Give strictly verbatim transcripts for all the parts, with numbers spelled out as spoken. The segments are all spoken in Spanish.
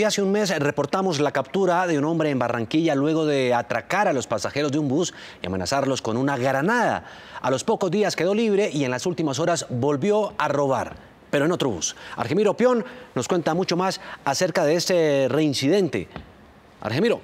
Hace un mes reportamos la captura de un hombre en Barranquilla luego de atracar a los pasajeros de un bus y amenazarlos con una granada. A los pocos días quedó libre y en las últimas horas volvió a robar, pero en otro bus. Argemiro Pion nos cuenta mucho más acerca de este reincidente. Argemiro.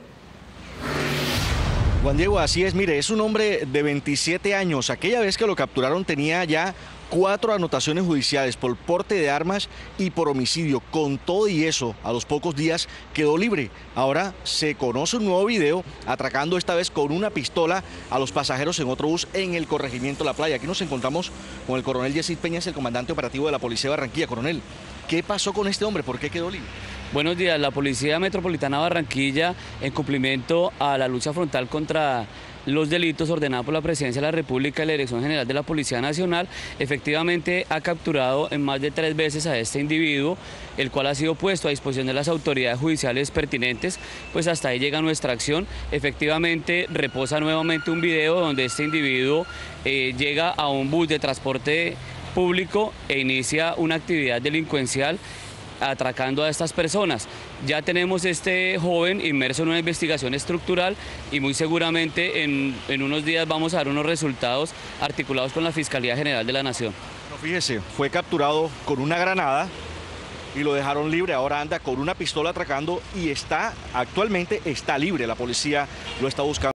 Juan Diego, así es, mire, es un hombre de veintisiete años. Aquella vez que lo capturaron tenía ya cuatro anotaciones judiciales por porte de armas y por homicidio. Con todo y eso, a los pocos días quedó libre. Ahora se conoce un nuevo video atracando esta vez con una pistola a los pasajeros en otro bus en el corregimiento La Playa. Aquí nos encontramos con el coronel Yesid Peñas, el comandante operativo de la Policía de Barranquilla. Coronel, ¿qué pasó con este hombre? ¿Por qué quedó libre? Buenos días. La Policía Metropolitana de Barranquilla, en cumplimiento a la lucha frontal contra los delitos ordenados por la Presidencia de la República y la Dirección General de la Policía Nacional, efectivamente ha capturado en más de tres veces a este individuo, el cual ha sido puesto a disposición de las autoridades judiciales pertinentes. Pues hasta ahí llega nuestra acción. Efectivamente reposa nuevamente un video donde este individuo eh, llega a un bus de transporte público e inicia una actividad delincuencial atracando a estas personas. Ya tenemos este joven inmerso en una investigación estructural y muy seguramente en, en unos días vamos a dar unos resultados articulados con la Fiscalía General de la Nación. No, fíjese, fue capturado con una granada y lo dejaron libre. Ahora anda con una pistola atracando y está, actualmente está libre. La policía lo está buscando.